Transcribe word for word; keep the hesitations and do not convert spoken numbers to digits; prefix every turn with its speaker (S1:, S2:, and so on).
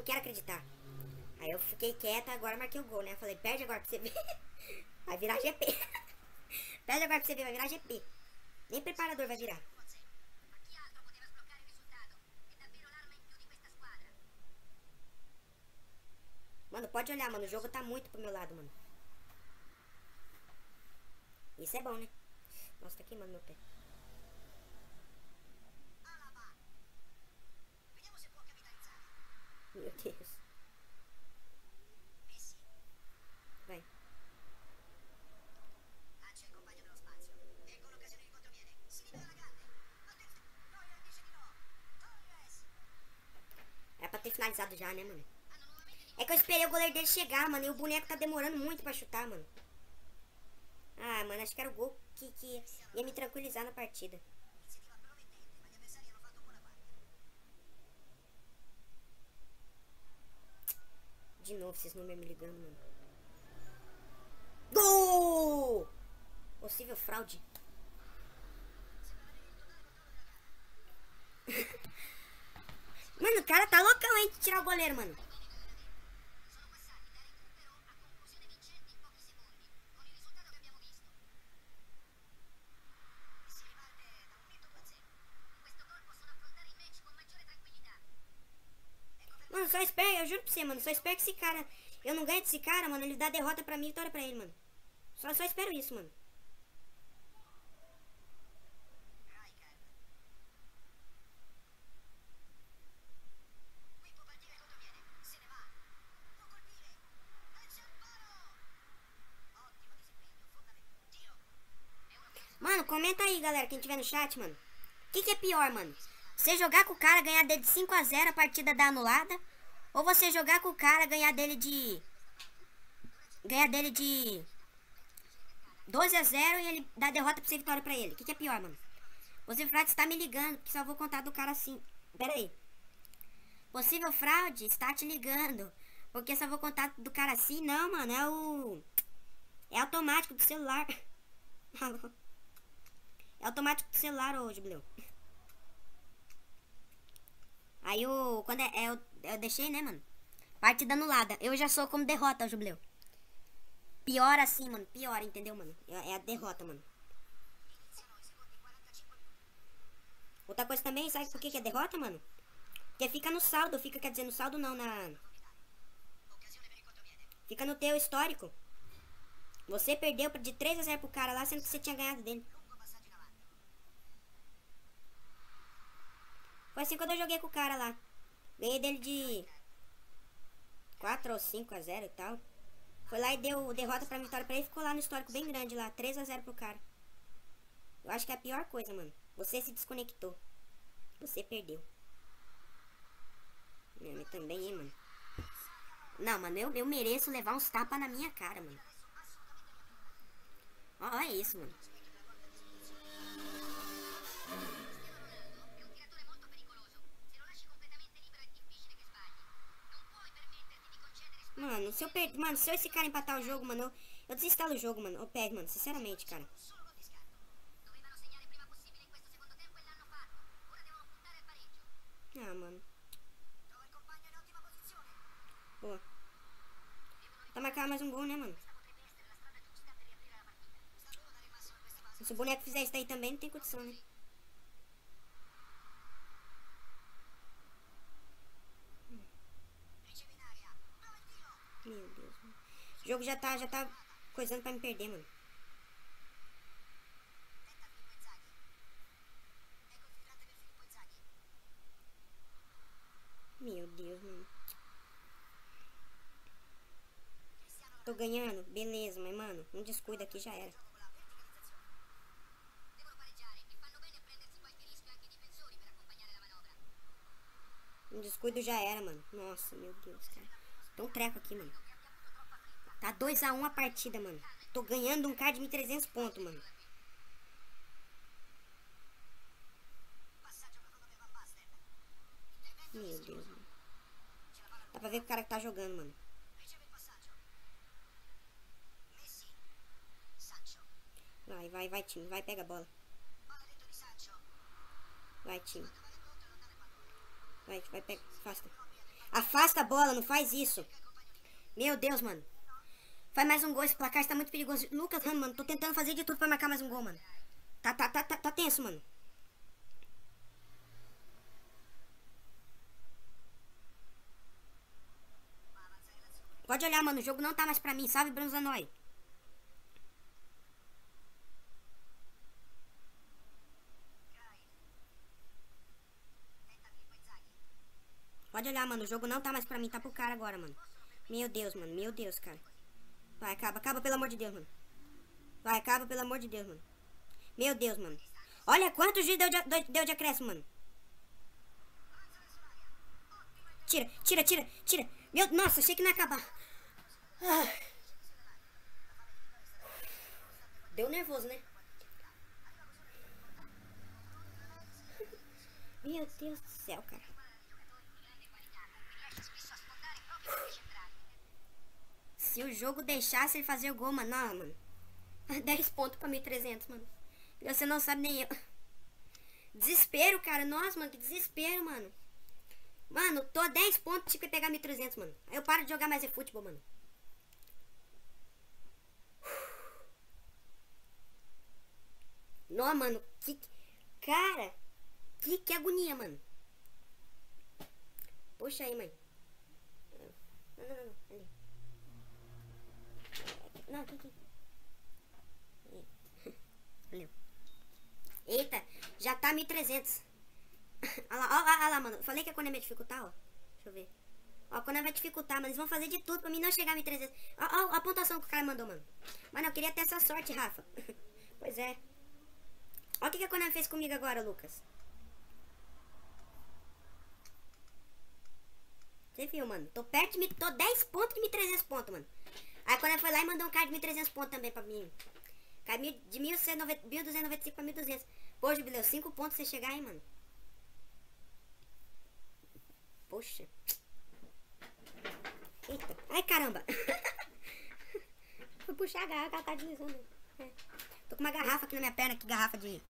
S1: não quero acreditar. Aí eu fiquei quieta, agora marquei o gol, né? Falei, perde agora pra você ver. Vai virar G P. Perde agora pra você ver, vai virar G P. Nem preparador vai virar. Mano, pode olhar, mano. O jogo tá muito pro meu lado, mano. Isso é bom, né? Nossa, tá queimando meu pé. Meu Deus. Vai. Era pra ter finalizado já, né, mano? É que eu esperei o goleiro dele chegar, mano. E o boneco tá demorando muito pra chutar, mano. Ah, mano, acho que era o gol que, que ia me tranquilizar na partida. De novo, esses números me ligando, mano. Gol! Possível fraude. Mano, o cara tá loucão, hein, de tirar o goleiro, mano. Mano, só espero, eu juro pra você, mano. Só espero que esse cara... Eu não ganho desse cara, mano. Ele dá derrota pra mim e vitória pra ele, mano. Só, só espero isso, mano. Mano, comenta aí, galera, quem tiver no chat, mano. O que, que é pior, mano? Você jogar com o cara, ganhar dele de cinco a zero, a partida dá anulada? Ou você jogar com o cara, ganhar dele de... Ganhar dele de... doze a zero e ele dá derrota pra você, vitória pra ele. O que, que é pior, mano? Você, fraude, está me ligando, porque só vou contar do cara assim. Pera aí. Possível fraude está te ligando, porque só vou contar do cara assim. Não, mano, é o... É automático do celular. É automático do celular hoje, Bleu. Aí o... Quando é... é eu, eu deixei, né, mano? Partida anulada. Eu já sou como derrota, o Jubileu. Pior assim, mano. Pior, entendeu, mano? É a derrota, mano. Outra coisa também, sabe por que que é derrota, mano? Porque fica no saldo. Fica, quer dizer, no saldo não, na... Fica no teu histórico. Você perdeu de três a zero pro cara lá, sendo que você tinha ganhado dele. Foi assim quando eu joguei com o cara lá. Ganhei dele de quatro ou cinco a zero e tal. Foi lá e deu derrota pra vitória pra ele. Ficou lá no histórico bem grande lá. três a zero pro cara. Eu acho que é a pior coisa, mano. Você se desconectou. Você perdeu. Eu também, hein, mano. Não, mano, eu, eu mereço levar uns tapas na minha cara, mano. Ó, ó, é isso, mano. Mano, se eu per... Mano, se eu esse cara empatar o jogo, mano, eu, eu desinstalo o jogo, mano. Eu pego, mano, sinceramente, cara. Ah, mano. Boa. Tá marcando mais um gol, né, mano? Se o boneco fizer isso daí também, não tem condição, né? Meu Deus, mano. O jogo já tá, já tá coisando pra me perder, mano. Meu Deus, mano. Tô ganhando? Beleza, mas, mano, um descuido aqui já era. Um descuido já era, mano. Nossa, meu Deus, cara. Tem um treco aqui, mano. Tá dois a um a partida, mano. Tô ganhando um card de mil e trezentos pontos, mano. Meu Deus, mano. Dá pra ver que o cara que tá jogando, mano. Vai, vai, vai, time. Vai, pega a bola. Vai, time. Vai, vai, pega. Afasta. Afasta a bola, não faz isso. Meu Deus, mano. Faz mais um gol, esse placar está muito perigoso. Lucas, mano, tô tentando fazer de tudo pra marcar mais um gol, mano. Tá, tá, tá, tá, tá tenso, mano. Pode olhar, mano, o jogo não tá mais pra mim, salve, Bronzanói. Pode olhar, mano, o jogo não tá mais pra mim, tá pro cara agora, mano. Meu Deus, mano, meu Deus, cara. Vai, acaba, acaba, pelo amor de Deus, mano. Vai, acaba, pelo amor de Deus, mano. Meu Deus, mano. Olha quantos dias deu de, deu de acréscimo, mano. Tira, tira, tira, tira. Meu, nossa, achei que não ia acabar. Ah. Deu nervoso, né? Meu Deus do céu, cara. Se o jogo deixasse ele fazer o gol, mano, não, mano. dez pontos pra mil e trezentos, mano. Você não sabe nem eu. Desespero, cara. Nossa, mano, que desespero, mano. Mano, tô a dez pontos, tinha que pegar mil e trezentos, mano. Aí eu paro de jogar mais é futebol, mano. Não, mano, que... Cara, que, que agonia, mano. Puxa aí, mãe. Não, não, não, não. Ali. Não, aqui, aqui. Valeu. Eita, já tá mil e trezentos. Olha lá, olha lá, olha lá, mano. Eu falei que a Konami ia dificultar, ó. Deixa eu ver. Ó, a Konami vai dificultar, mas eles vão fazer de tudo pra mim não chegar a mil e trezentos. Ó, ó, ó a pontuação que o cara mandou, mano. Mano, eu queria ter essa sorte, Rafa. Pois é. Olha o que a Konami fez comigo agora, Lucas. Você viu, mano? Tô perto de mim. Tô dez pontos de mil e trezentos pontos, mano. Aí a Konami foi lá e mandou um card de mil e trezentos pontos também pra mim. Caiu de mil duzentos e noventa e cinco pra mil e duzentos. Pô, Jubileu, cinco pontos pra você chegar, hein, mano. Poxa. Eita. Ai, caramba. Fui puxar a garrafa, ela tá deslizando. É. Tô com uma garrafa aqui na minha perna, que garrafa de...